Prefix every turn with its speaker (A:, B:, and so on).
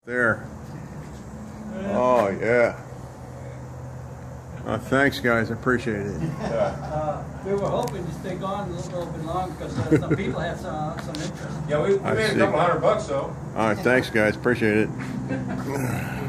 A: There. Oh, yeah. Thanks, guys. I appreciate it.
B: We were hoping to stay on a little bit longer because some people had some interest.
C: Yeah, we made a couple $100 though.
A: All right, thanks, guys. Appreciate it.